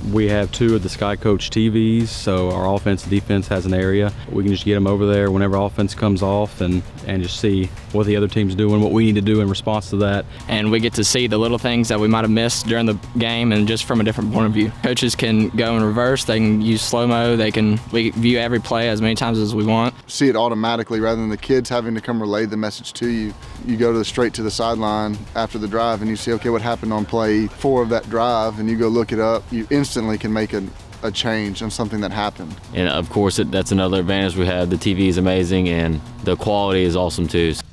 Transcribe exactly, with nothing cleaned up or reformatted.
We have two of the SkyCoach T Vs, so our offense and defense has an area. We can just get them over there whenever offense comes off and, and just see what the other team's doing, what we need to do in response to that. And we get to see the little things that we might have missed during the game and just from a different point of view. Coaches can go in reverse, they can use slow-mo, they can we view every play as many times as we want. See it automatically rather than the kids having to come relay the message to you. You go to the, straight to the sideline after the drive and you see, okay, what happened on play four of that drive, and you go look it up. You instantly can make a, a change on something that happened. And of course, it, that's another advantage we have. The T V is amazing and the quality is awesome too.